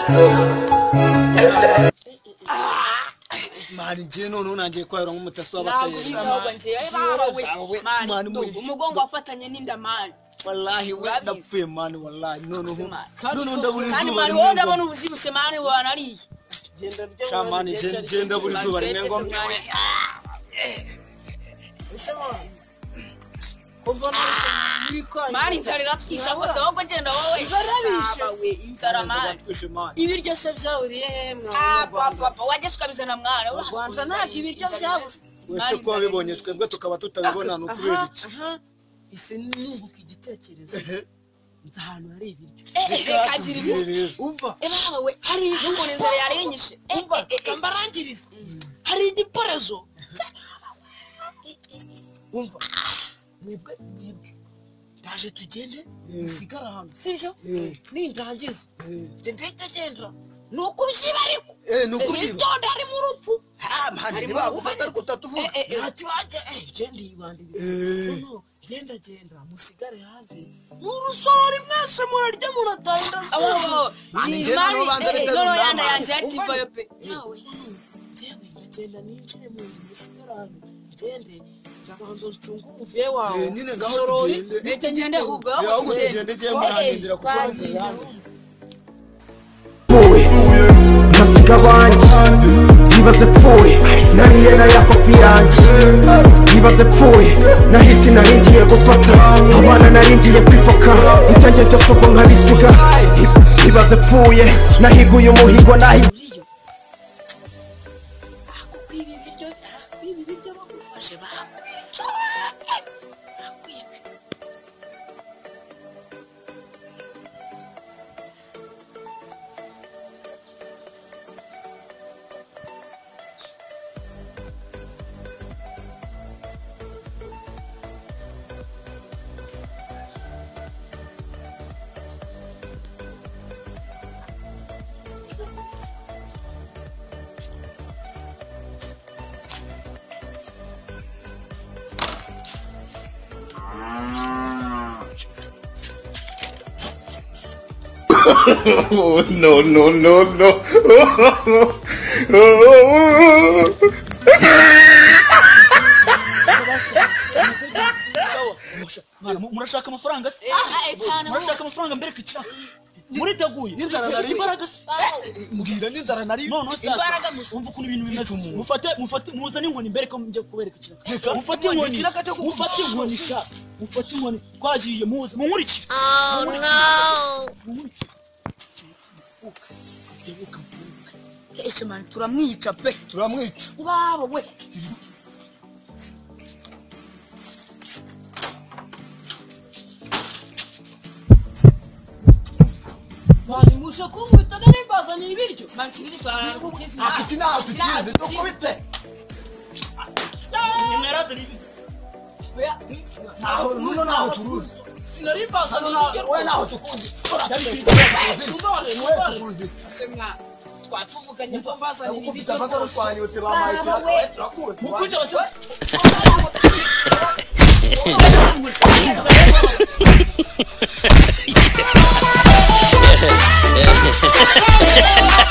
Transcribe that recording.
mani je none unangiye kwahera nk'umutaso w'abateye mani umugongo wafatanye n'inda mani wallahi wadapfuye mani wallahi none ndaburi kandi mani wowe ndabona ubuzibuse mani wanariye shamani je ndaburi zuba rimwe ngo mani nzarira twisha kose ahubwo genda wowe inzara mani ibiryo se byawuriye hemwe papa wajye ukabizana mwana Rwanda ntabwo ibiryo byabuze wese ko wabibonye twebwe tukaba tutabibona no kubera iki isi nunguka igitekerezo nzahano hari ibiryo kagira ibiryo umva baba we hari ngo inzara yarenyishe umva kambarangiriza hari igiporezo umva mwebwe ndaje tugende musigara hano sibyo nindangiza ndahita genda nuko ubyiba ariko nuko ubyiba itonde hari mu rupfu mani ntibagufata ariko utatuvuga ati waje genda yibandire genda musigare hanze n'urusorori mwese murarya muratahinda mani genda no banza bitaro yanda yanje ativayo pe yawe genda ninjire mu nzu musigara hano gende ndabanza ucunga umuvuye wawe nyine ngaho tugende tugende ubwo ahubwo tugende je murandindira kuko nasiga banje nibaze pfuye nariye na ya kofi yanje nibaze pfuye nahiti naringiye gufata abana naringiye kwifoka ibyanjye byose ubwo nkabisiga nibaze pfuye nahiguye umuhigo nahize ibi biryo bagufashe baba Oh, no. murashaka amafaranga se murashaka amafaranga mbere kicira muriteguye imbaraga mbwira n'inzara nari none sasa umva ukuntu ibintu bimeze mufate muzane inkoni mbere ko mujye kubereka ikiraka mufate inkoni sha mufate inkoni twagiye munkurikire oh no man turamwica pe turamwica baba we mani mushe kumwita nari ni ibiryo man sibiri twarara gutsinzi akiti naho tukize dukubite nimeraze bibi naho turuzi sinari bazana ibiryo we naho tukuzi nubare semwa twatuvuganye ko bazana ibiryo abagaro twanyute bamayitira turakuze mukwita base Yeah.